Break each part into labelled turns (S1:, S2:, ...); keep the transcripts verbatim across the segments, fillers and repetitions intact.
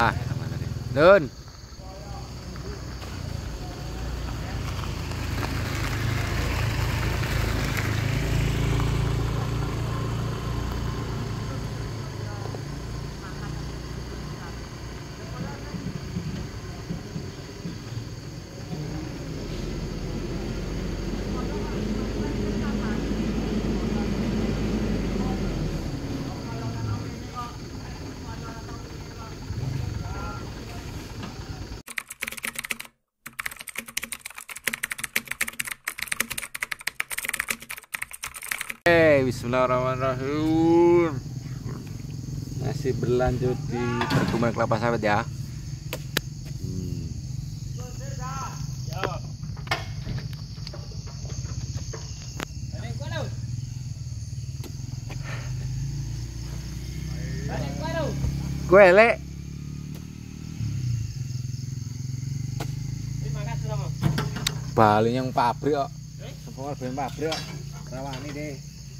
S1: Ah, Dun. Hey, bismillahirrahmanirrahim. Masih berlanjut di perkebunan kelapa sawit ya. Hmm. Gue le. Bali yang pabrik kok. Semua ben pabrik kok. Rawani deh.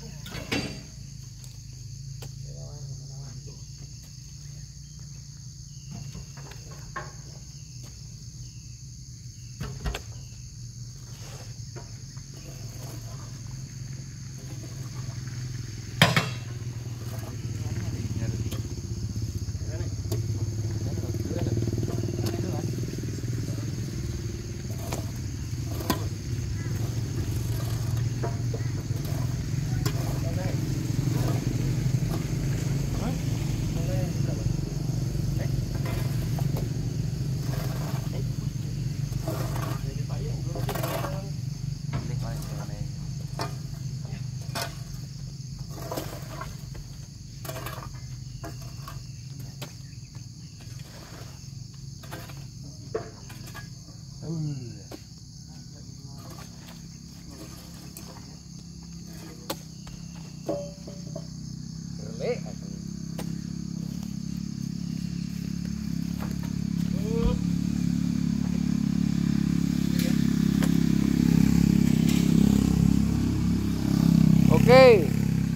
S1: Oke.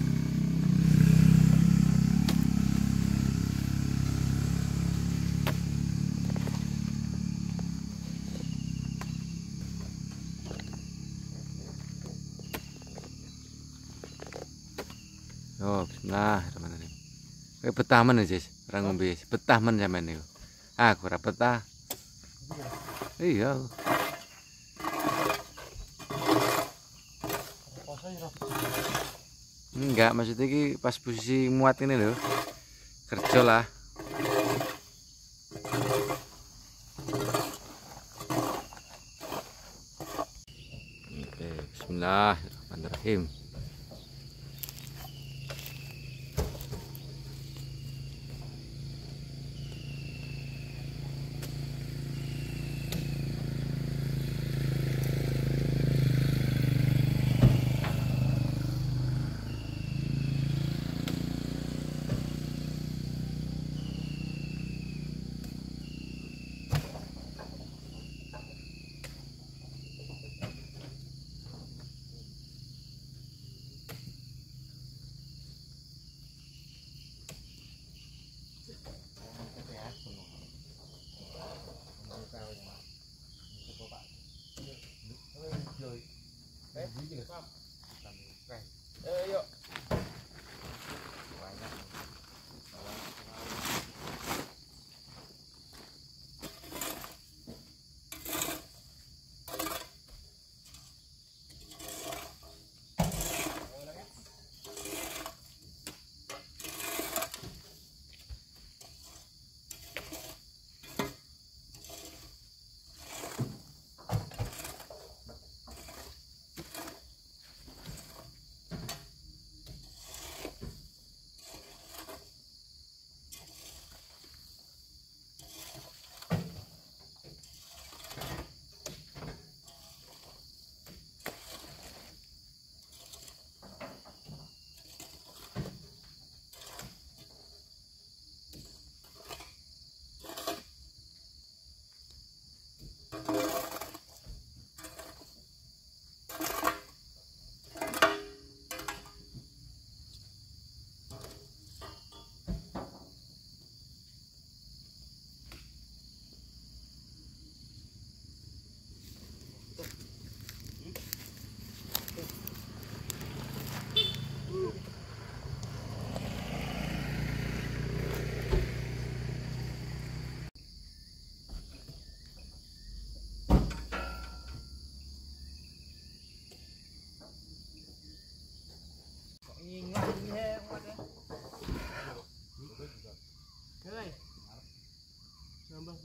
S1: Oh, bismillahirrahmanirrahim. Kayak betah men aja, orang ngombe. Betah men sampean niku. Aku ora betah. Iya. Enggak, maksudnya iki pas posisi muat ini loh. Kerja lah. Oke, bismillahirrahmanirrahim.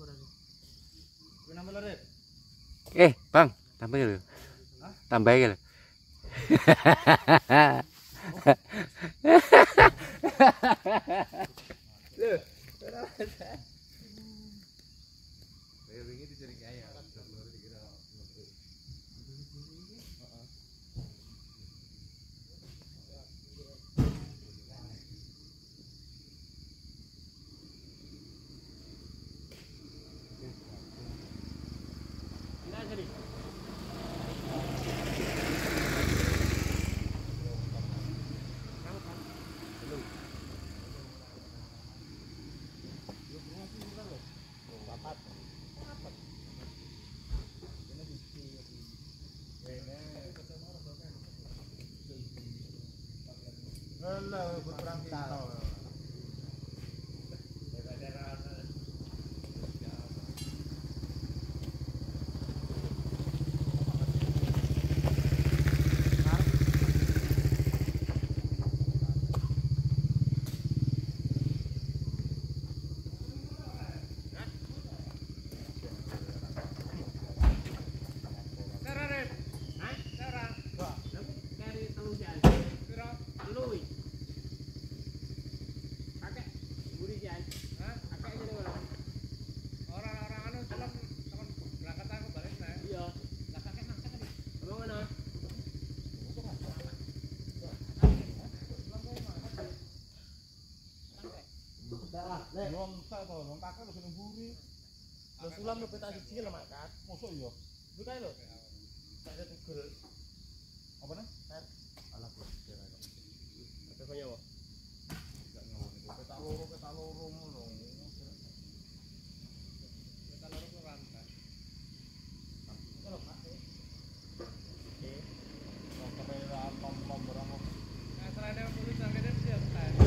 S1: Eh, Bang, tambah ya lho. Tambah ya lho. Lho. Wingi dicurigai ya.
S2: Halo, berperang kita. Lek wong sak to, wong kakek lho seneng mburi. Lho sulam lho petak siji lho makat. Mosok iya. Lho kae lho. Tak ada tugel. Apa nih? Ter. Alah kok kira kok. Ada kaya apa? Enggak ngono. Petak loro, petak loro ngono. Petak loro kok rantai. Kalau pakai. Oke. Kok kamera pom-pom barang kok. Nah, selain tulis angkene siap.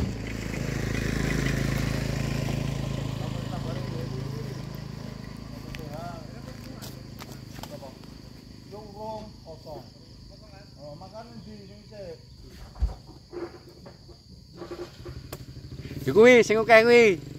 S2: Kosong. Oh, makan di sing sik.
S1: Yo kuwi sing akeh kuwi.